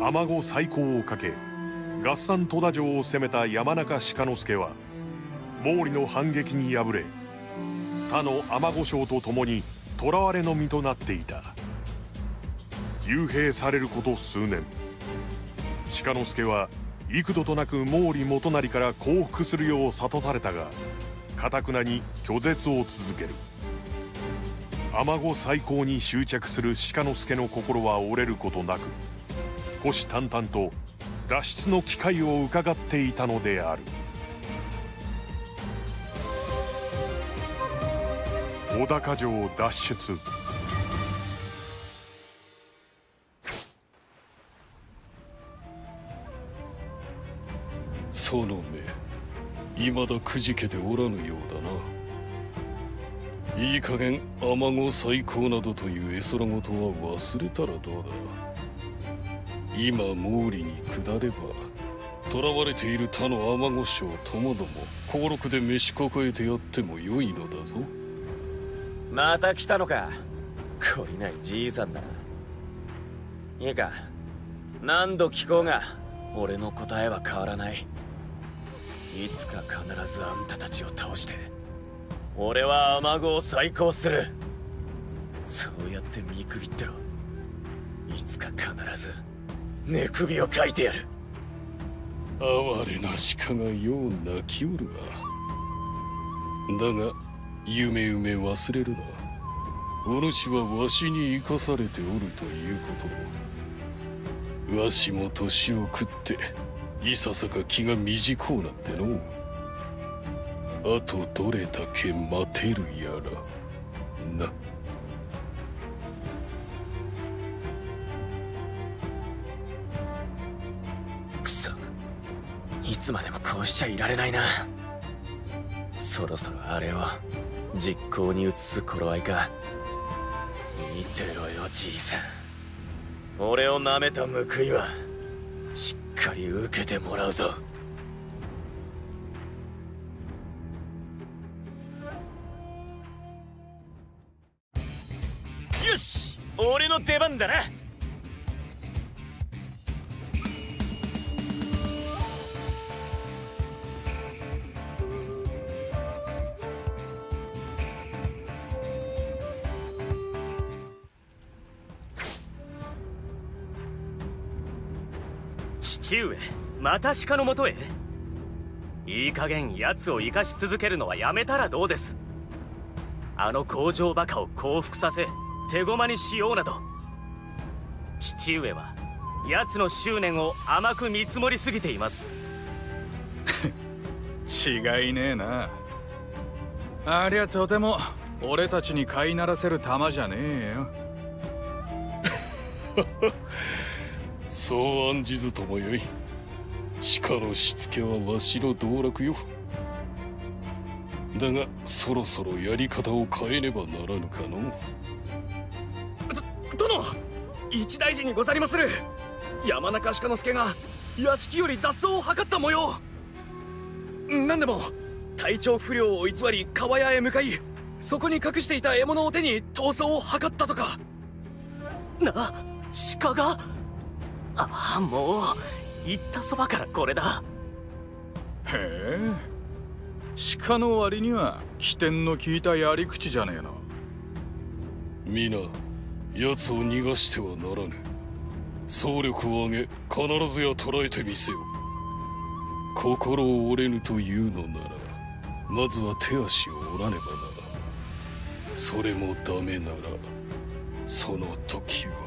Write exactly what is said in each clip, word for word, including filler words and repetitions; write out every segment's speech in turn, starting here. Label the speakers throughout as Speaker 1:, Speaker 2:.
Speaker 1: 尼子再興をかけ合算戸田城を攻めた山中鹿之助は毛利の反撃に敗れ他の尼子将と共に捕らわれの身となっていた。幽閉されること数年、鹿之助は幾度となく毛利元就から降伏するよう諭されたが頑なに拒絶を続ける。尼子再興に執着する鹿之助の心は折れることなく虎視眈々と脱出の機会を伺っていたのである。小高城脱出。
Speaker 2: その目、いまだくじけておらぬようだな。いい加減尼子再興などという絵空事は忘れたらどうだ。今毛利に下れば囚われている他の尼子将ともども俸禄で召し抱えてやってもよいのだぞ。
Speaker 3: また来たのか、懲りないじいさんだな。いいか、何度聞こうが俺の答えは変わらない。いつか必ずあんたたちを倒して俺は尼子を再興する。そうやって見くびってろ。いつか必ず寝首をかいてやる。
Speaker 2: 哀れな鹿がよう泣きおるが、だが夢夢忘れるな。お主はわしに生かされておるということ。わしも年を食っていささか気が短うなっての。あとどれだけ待てるやらな。
Speaker 3: くそ、いつまでもこうしちゃいられないな。そろそろあれを実行に移す頃合いか。見てろよじいさん、俺をなめた報いはしっかり受けてもらうぞ。よし、俺の出番だな。父上、また鹿のもとへ。いい加減奴を生かし続けるのはやめたらどうです。あの工場バカを降伏させ手駒にしようなど。父上は奴の執念を甘く見積もりすぎています。
Speaker 4: 違いねえな。ありゃとても俺たちに飼いならせる玉じゃねえよ。
Speaker 2: そう案じずともよい。鹿のしつけはわしの道楽よ。だがそろそろやり方を変えねばならぬかの。
Speaker 5: 殿、一大事にござりまする。山中鹿之助が屋敷より脱走を図った模様。何でも体調不良を偽り川屋へ向かい、そこに隠していた獲物を手に逃走を図ったとか。
Speaker 3: な、鹿が。ああ、もう言ったそばからこれだ。
Speaker 4: へえ、鹿の割には起点の効いたやり口じゃねえの。
Speaker 2: 皆、奴を逃がしてはならぬ。総力を挙げ必ずや捕らえてみせよ。心を折れぬというのならまずは手足を折らねばな。それもダメならその時は。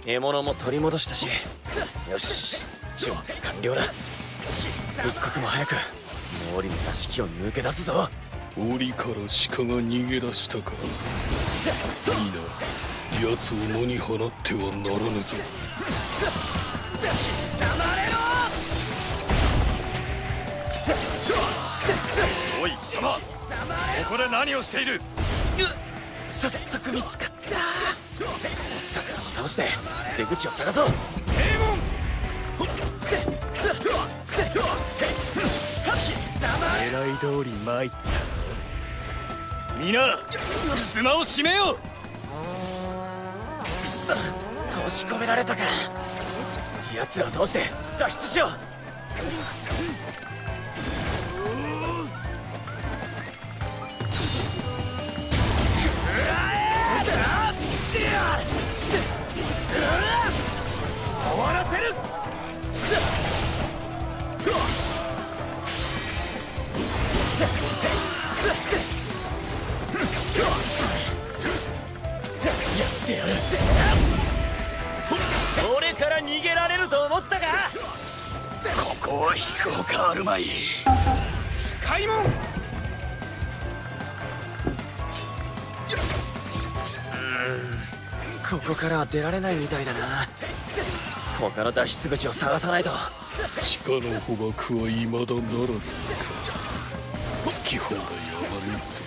Speaker 3: 獲物も取り戻したし、よし、準備完了だ。一刻も早く毛利の屋敷を抜け出すぞ。
Speaker 2: 檻から鹿が逃げ出したか。いいな、奴を野に放ってはならぬぞ。
Speaker 5: おい貴様、ここで何をしている？
Speaker 3: 早速見つかった。さっさと倒して出口を探そう。
Speaker 5: 狙い通り参った。皆襖を閉めよう。
Speaker 3: くそ、閉じ込められたか。奴らを倒して脱出しよう。終わらせる。やってやる。俺から逃げられると思ったか。
Speaker 5: ここは引くほかあるまい。開門。
Speaker 3: ここからは出られないみたいだな。他の脱出口を探さないと。
Speaker 2: 鹿の捕獲は未だならずか。好き放題やらぬと。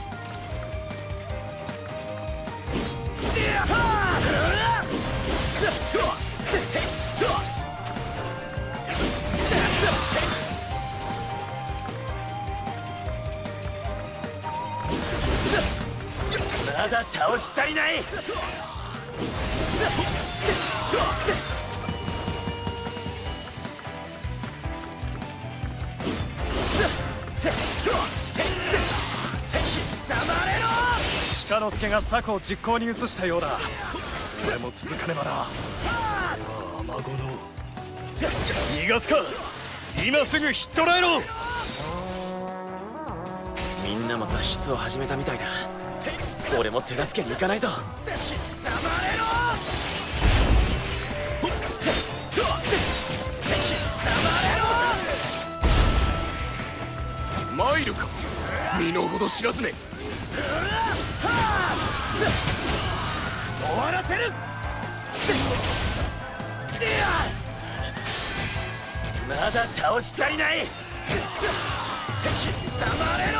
Speaker 3: まだ倒し足りない。
Speaker 5: 鹿之助が策を実行に移したようだ。俺も続かねばな。アマゴの逃がすか。今すぐ引っ捕らえろ。
Speaker 3: みんなも脱出を始めたみたいだ。俺も手助けに行かないと。
Speaker 5: 参るか、身の程知らずめ。終わらせる。
Speaker 3: まだ倒し足りない。黙れろ。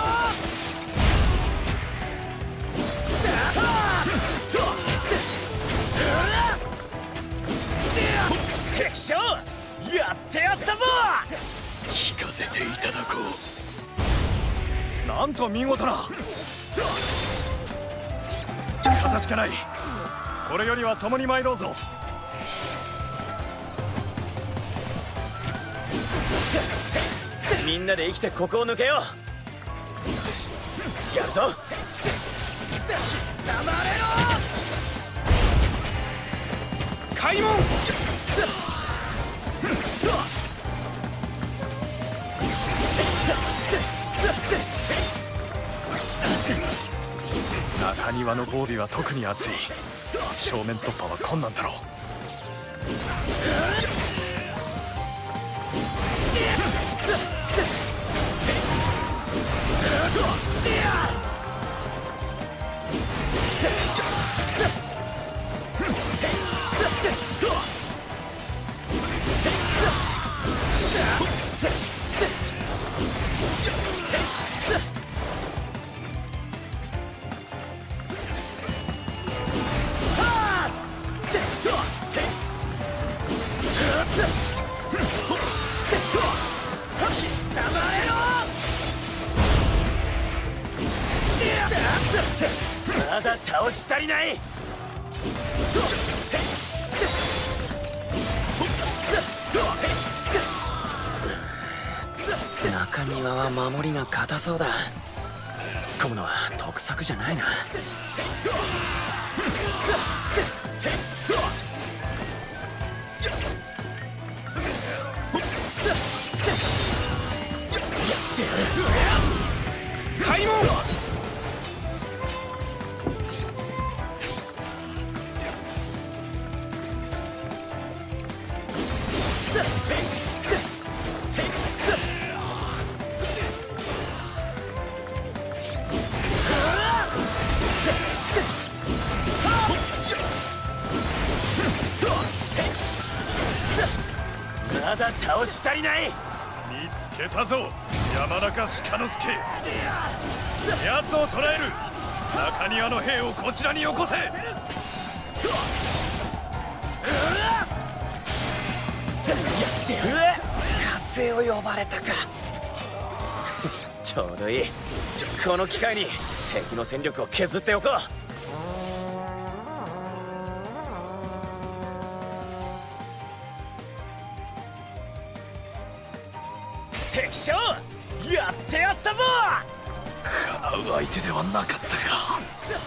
Speaker 3: 敵将、やってやったぞ。
Speaker 5: 聞かせていただこう。なんと見事な。形がない。これよりは共に参ろうぞ。
Speaker 3: みんなで生きてここを抜けよう。よし、やるぞ。黙れろ。
Speaker 5: 開門。中庭の防備は特に厚い。正面突破は困難だろう。
Speaker 3: まだ倒し足りない。中庭は守りが固そうだ。突っ込むのは得策じゃないな。
Speaker 5: 開門。
Speaker 3: 倒し足りない。
Speaker 4: 見つけたぞ山中鹿之助。奴を捕らえる。中庭の兵をこちらによこせ。
Speaker 3: 加勢を呼ばれたか。ちょうどいい。この機会に敵の戦力を削っておこう。敵将やってやったぞ。
Speaker 4: かなう相手ではなかったか。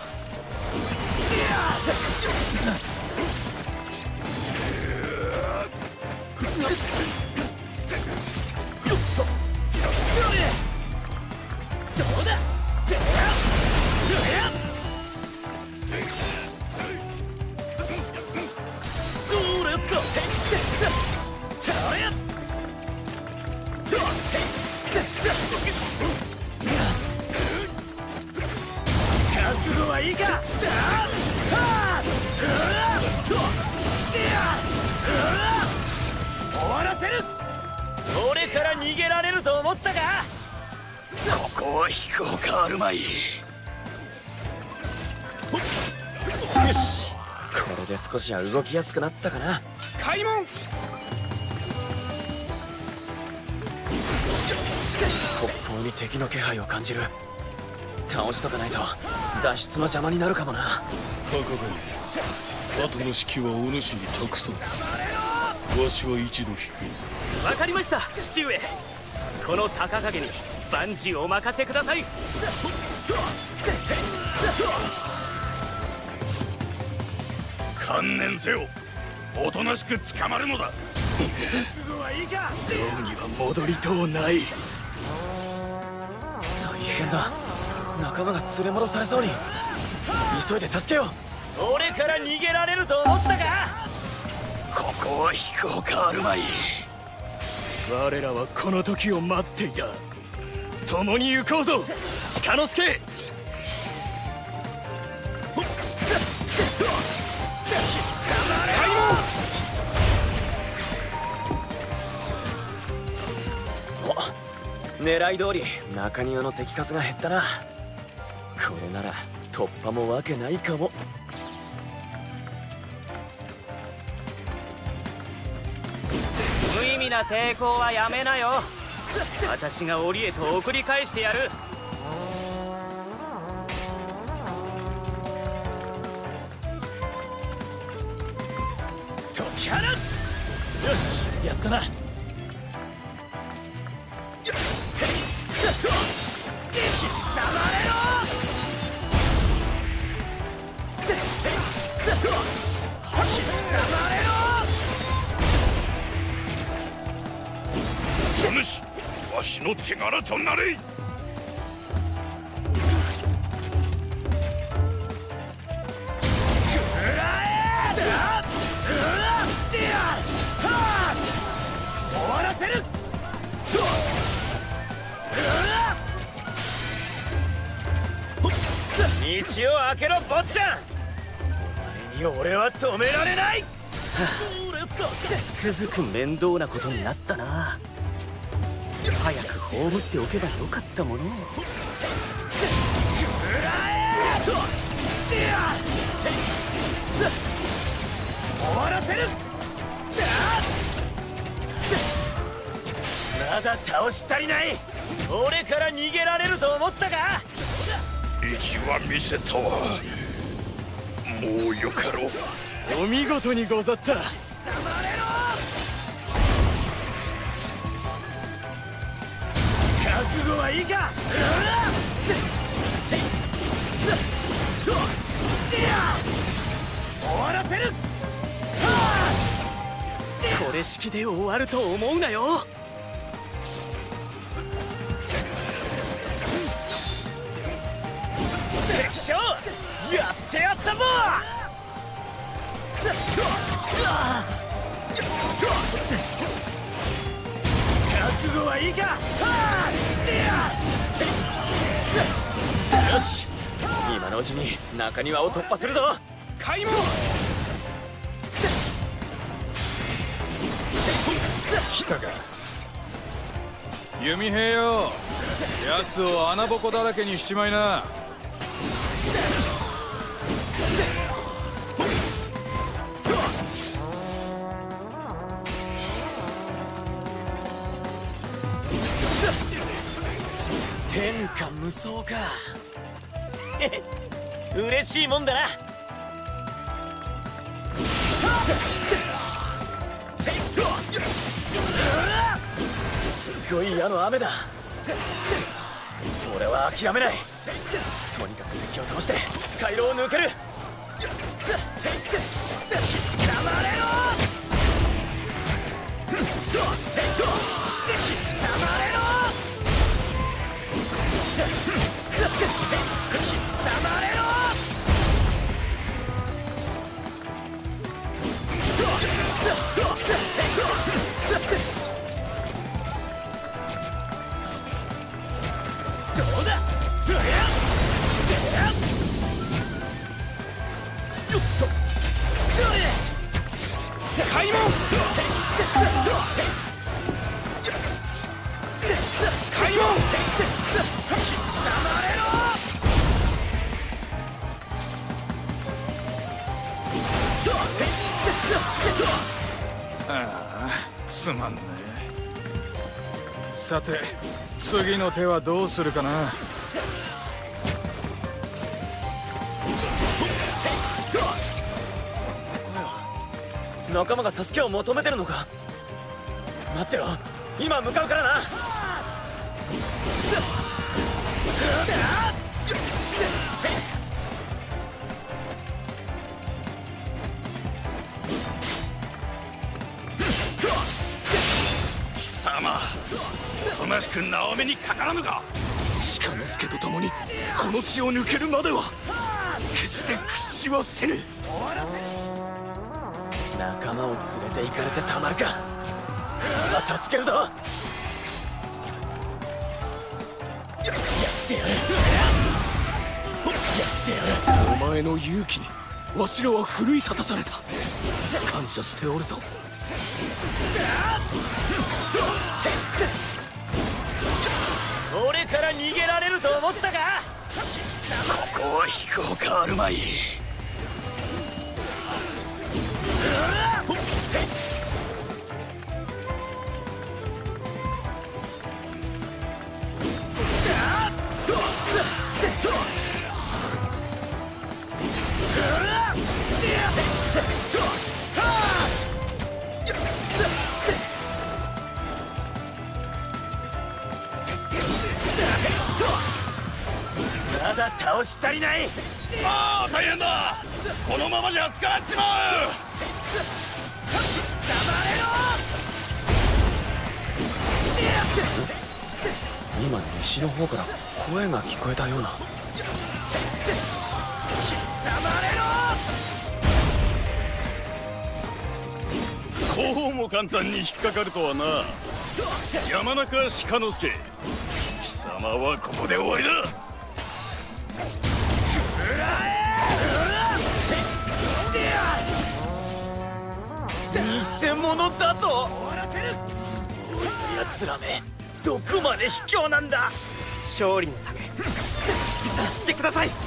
Speaker 3: どうだ。覚悟はいいか。終わらせる。俺から逃げられると思ったか。
Speaker 4: ここは引くほかあるまい。よ
Speaker 3: し、これで少しは動きやすくなったかな。
Speaker 5: 開門。
Speaker 3: 北方に敵の気配を感じる。倒しとかないと脱出の邪魔になるかもな。
Speaker 2: 高上、後の指揮はお主に託そう。わしは一度引く。
Speaker 5: わかりました父上。この高影に万事お任せください。
Speaker 4: 観念せよ。おとなしく捕まるのだ。
Speaker 5: 牢には戻りとうない。
Speaker 3: 大変だ。仲間が連れ戻されそうに。急いで助けよう。俺から逃げられると思ったか。
Speaker 4: ここは引くほかあるまい。
Speaker 5: 我らはこの時を待っていた。共に行こうぞ鹿之助。
Speaker 3: お、狙い通り中庭の敵数が減ったな。これなら突破もわけないかも。
Speaker 5: 無意味な抵抗はやめなよ。私が檻へと送り返してやる。
Speaker 3: 解き放つ。よし、やったな。
Speaker 4: お主、わしの手柄となれ。
Speaker 3: 終わらせる。道を開けろ坊ちゃん。お前に俺は止められない。つくづく面倒なことになったな。早く葬っておけばよかったものを。終わらせる。まだ倒し足りない。俺から逃げられると思ったか。
Speaker 4: 意地は見せたわ。もうよかろう。
Speaker 5: お見事にござった。
Speaker 3: 覚悟はいいか。終わらせる。
Speaker 5: これ式で終わると思うなよ。
Speaker 3: 敵将やってやったぞ。覚悟はいいか。よし、今のうちに中庭を突破するぞ。開門。
Speaker 6: 来たか。弓兵よ、奴を穴ぼこだらけにしちまいな。
Speaker 3: 天下無双か。嬉しいもんだな。すごい矢の雨だ。俺は諦めない。とにかく敵を倒して回廊を抜ける。黙れろ。黙れろ。黙れろ。どうだ。開門。開門。黙れろ。
Speaker 6: ああ、つまんねえ。さて、次の手はどうするかな。
Speaker 3: 仲間が助けを求めてるのか。待ってろ、今向かうからな。
Speaker 4: 貴様、おとなしく縄目にかからぬか。
Speaker 5: 鹿之助と共にこの地を抜けるまでは決して屈しはせぬ。
Speaker 3: 仲間を連れて行かれてたまるか。今助けるぞ。やってやる。やってやる。
Speaker 5: お前の勇気にわしらは奮い立たされた。感謝しておるぞ。
Speaker 3: 俺から逃げられると思ったか。
Speaker 5: ここは引くほかあるまい。
Speaker 3: まだ倒し足りない。
Speaker 4: ああ、大変だ。このままじゃ捕まっちまう。
Speaker 3: 今西の方から声が聞こえたような。
Speaker 4: こうも簡単に引っかかるとはな。山中鹿之助、貴様はここで終わりだ。
Speaker 3: 偽物だと。おい、奴らめ、どこまで卑怯なんだ。
Speaker 5: 勝利のため走ってください。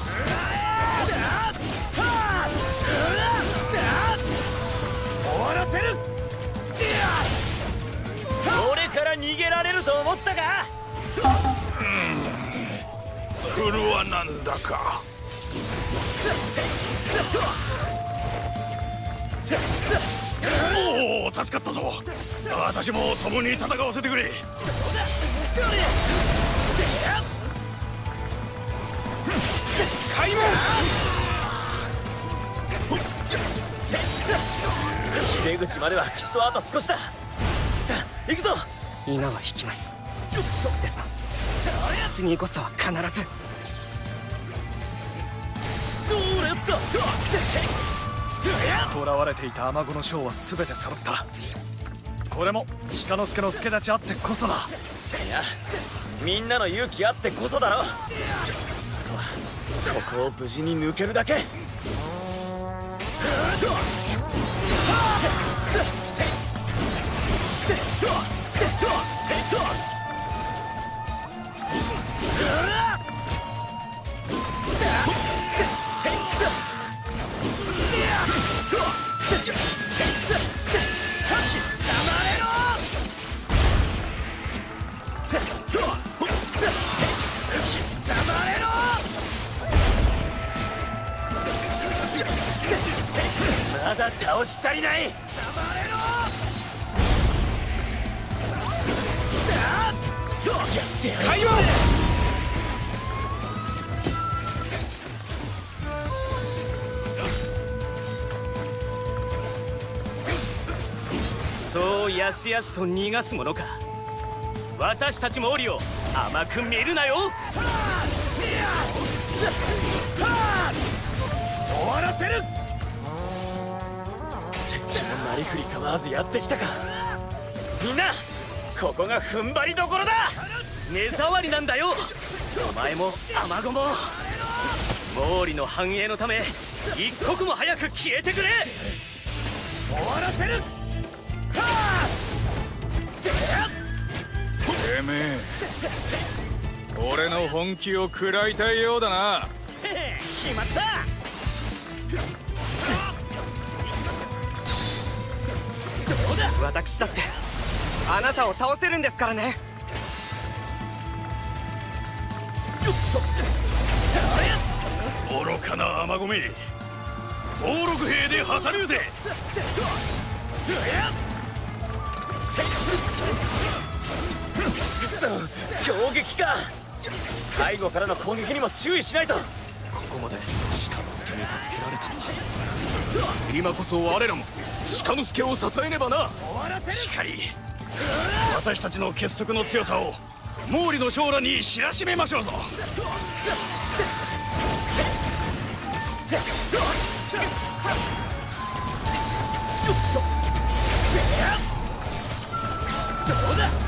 Speaker 3: 終わらせる。俺から逃げられると思ったか。
Speaker 4: 来るはなんだか。おお、助かったぞ。私も共に戦わせてくれ。
Speaker 5: 開門。
Speaker 3: 出口まではきっとあと少しだ。さあ行くぞ。
Speaker 5: 今は引きますですが、次こそは必ず。囚われていた雨子の将は全て揃った。これも鹿之助の助太刀あってこそだ。
Speaker 3: いや、みんなの勇気あってこそだろ。あとはここを無事に抜けるだけ。 まだ倒し足りない。
Speaker 5: 開門。そうやすやすと逃がすものか。私たち毛利を甘く見るなよ。終わらせる。敵もなりふり構わずやってきたか。みんなここが踏ん張りどころだ。目障りなんだよ。お前もアマゴも。毛利の繁栄のため一刻も早く消えてくれ。終わらせる。
Speaker 6: てめえ俺の本気を食らいたいようだな。
Speaker 5: 決まった。どうだ。私だってあなたを倒せるんですからね。
Speaker 4: 愚かな甘ごめ、暴録兵で挟み撃て。
Speaker 3: くそ、強撃か。背後からの攻撃にも注意しないと。
Speaker 5: ここまで鹿之助に助けられたのだ。今こそ我らも鹿之助を支えねばな。
Speaker 4: しかり私たちの結束の強さを毛利の将来に知らしめましょうぞ。
Speaker 3: どうだ。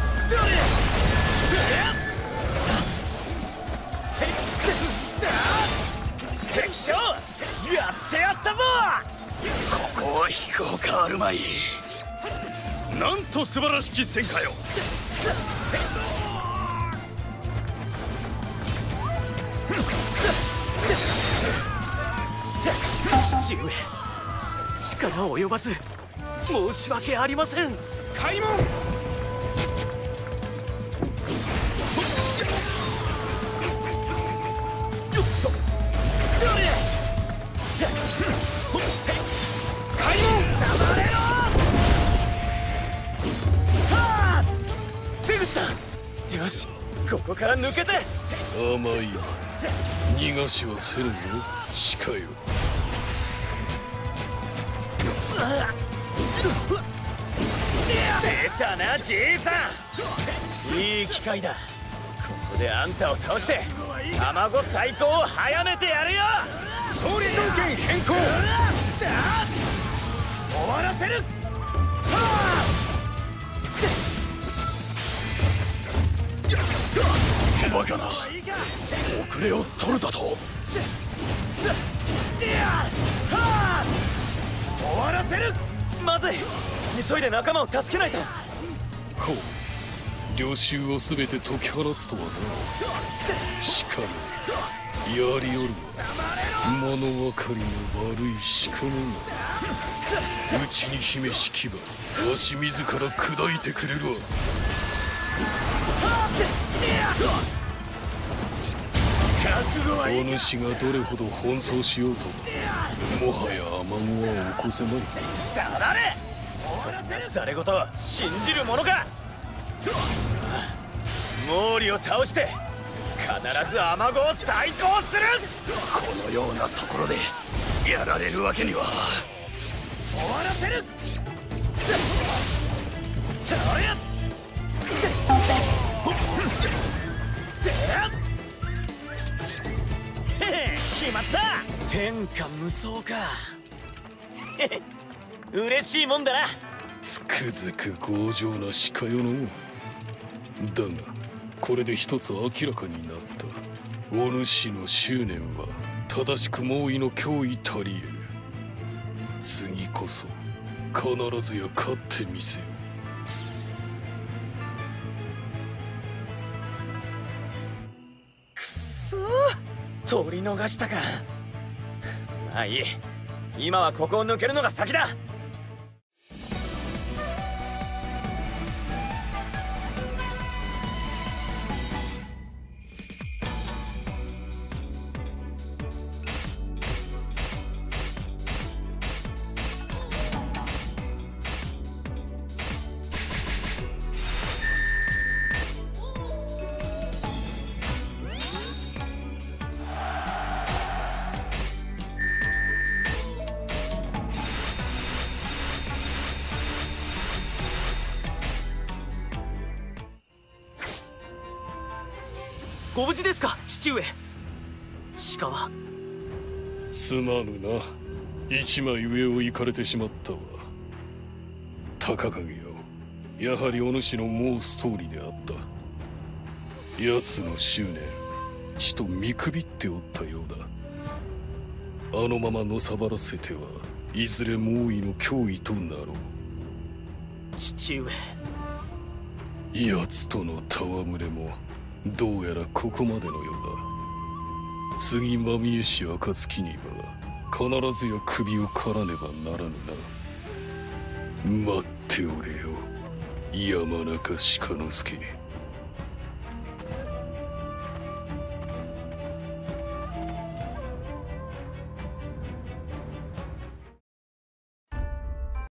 Speaker 3: 敵将やってやったぞ。
Speaker 4: ここは飛行かあるまい。なんと素晴らしき戦果よ。
Speaker 5: 父上、力及ばず申し訳ありません。開門。
Speaker 3: よし、ここから抜けて。
Speaker 2: 甘い逃がしはせるよ鹿よ。
Speaker 3: 出たなじいさん。いい機会だ。ここであんたを倒して卵最高を早めてやるよ。
Speaker 5: 勝利条件変更。
Speaker 3: 終わらせる。
Speaker 4: バカな、遅れを取るだと。
Speaker 3: 終わらせる。まずい、急いで仲間を助けないと。
Speaker 2: こう領衆を全て解き放つとはな。鹿よ、やりよるは物分かりの悪い鹿のが内に秘めし牙、わし自ら砕いてくれるわ。お主がどれほど奔走しようともはやアマゴは起こせまい。
Speaker 3: 黙れ。そんなザレ言を信じる者か。毛利を倒して必ずアマゴを再興する。
Speaker 4: このようなところでやられるわけには。
Speaker 3: 終わらせる。決まった。天下無双か。嬉しいもんだな。
Speaker 2: つくづく強情な鹿よの。だがこれで一つ明らかになった。お主の執念は正しく猛威の脅威たりえる。次こそ必ずや勝ってみせよ。
Speaker 3: 取り逃したか。まあいい、今はここを抜けるのが先だ。
Speaker 5: ご無事ですか、父上。鹿は。
Speaker 2: すまぬな、一枚上を行かれてしまったわ。高影よ、やはりお主の申す通りであった。奴の執念、ちと見くびっておったようだ。あのままのさばらせてはいずれ猛威の脅威となろう。
Speaker 5: 父上。
Speaker 2: 奴との戯れもどうやらここまでのようだ。次間見えし暁には必ずや首を刈らねばならぬな。待っておれよ、山中鹿之助。